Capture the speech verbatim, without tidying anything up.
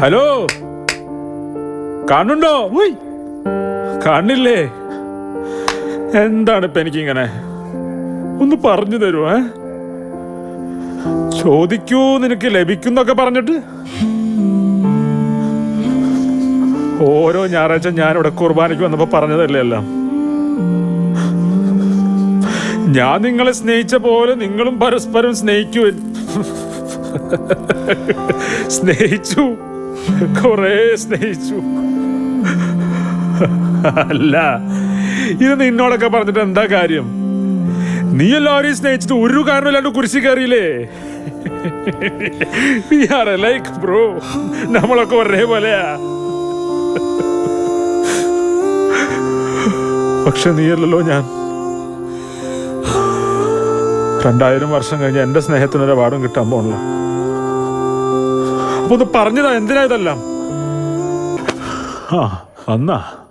Hello, കാണുന്നുണ്ടോ? കാണില്ലേ? എന്താണ് ഇപ്പൊ എനിക്കിങ്ങനെ? ഒന്ന് പറഞ്ഞു തരുമോ? ചോദിക്കൂ, നിനക്ക് ലഭിക്കുന്നൊക്കെ പറഞ്ഞിട്ട് ഓരോ ഞായറാഴ്ച ഞാനിവിടെ കുർബാനയ്ക്ക് വന്നപ്പോ പറഞ്ഞതല്ലേ എല്ലാം. ഞാൻ നിങ്ങളെ സ്നേഹിച്ച പോലെ നിങ്ങളും പരസ്പരം സ്നേഹിക്കൂ. സ്നേഹിച്ചു, കൊറേ സ്നേഹിച്ചു. അല്ല, ഇത് നിന്നോടൊക്കെ പറഞ്ഞിട്ട് എന്താ കാര്യം? നീ എല്ലാവരെയും സ്നേഹിച്ചിട്ട് ഒരു കാരണമില്ലാണ്ട് കുരിശി കയറിയില്ലേ? ലൈക്ക് ബ്രോ, നമ്മളൊക്കെ ഒരേപോലെയാ. പക്ഷെ നീയല്ലോ ഞാൻ. രണ്ടായിരം വർഷം കഴിഞ്ഞ് എന്റെ സ്നേഹത്തിനൊരു അവാർഡും കിട്ടാൻ പോണല്ലോ. അപ്പൊ ഒന്ന് പറഞ്ഞതാ, എന്തിനാ ഇതെല്ലാം? ആ, വന്നാ